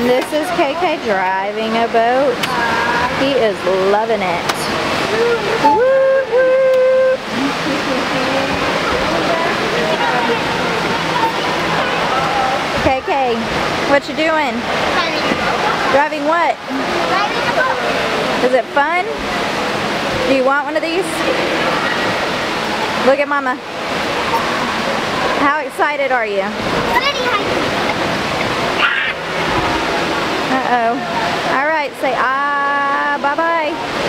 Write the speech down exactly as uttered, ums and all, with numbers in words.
And this is K K driving a boat. He is loving it. Woo, woo. K K, what you doing? Driving what? Driving a boat. Is it fun? Do you want one of these? Look at Mama. How excited are you? Uh-oh. All right, say ah, bye-bye.